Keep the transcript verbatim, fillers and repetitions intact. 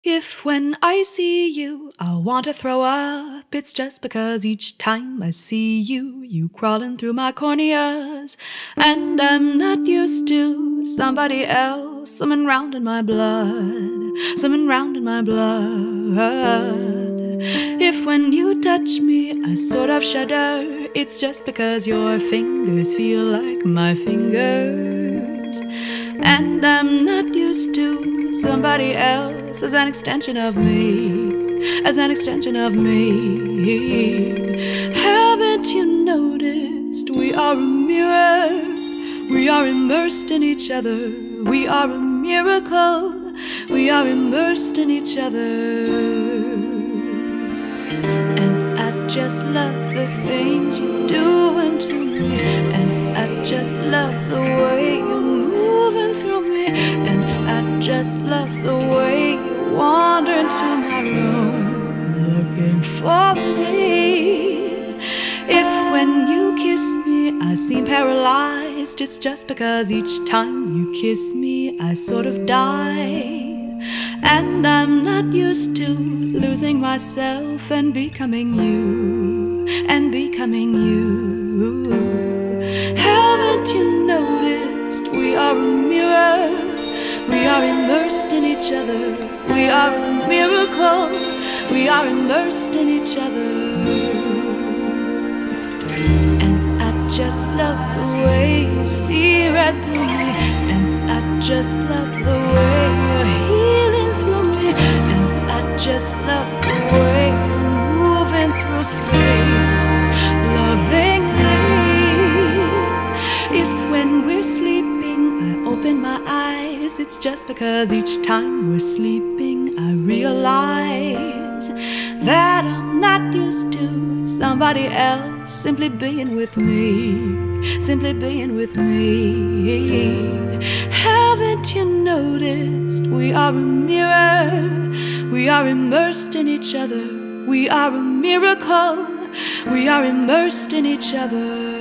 If when I see you, I want to throw up, it's just because each time I see you, you crawling through my corneas. And I'm not used to somebody else swimming round in my blood, swimming round in my blood. If when you touch me, I sort of shudder, it's just because your fingers feel like my fingers. And I'm not used to somebody else as an extension of me, as an extension of me. Haven't you noticed we are a mirror? We are immersed in each other. We are a miracle. We are immersed in each other. And I just love the things you're doing to me. And I just love the way you're moving through me. And I just love the way you wander into my room looking for me. If when you kiss me I seem paralyzed, it's just because each time you kiss me I sort of die. And I'm not used to losing myself and becoming you, and becoming you. Haven't you noticed we are a mirror? We are immersed in each other. We are a miracle. We are immersed in each other. And I just love the way you see right through me. And I just love the way you're healing through me. And I just love the way you're moving through space, lovingly. If when we're sleeping I open my eyes, it's just because each time we're sleeping I realize that I'm not used to somebody else simply being with me, simply being with me. Haven't you noticed we are a mirror? We are immersed in each other. We are a miracle. We are immersed in each other.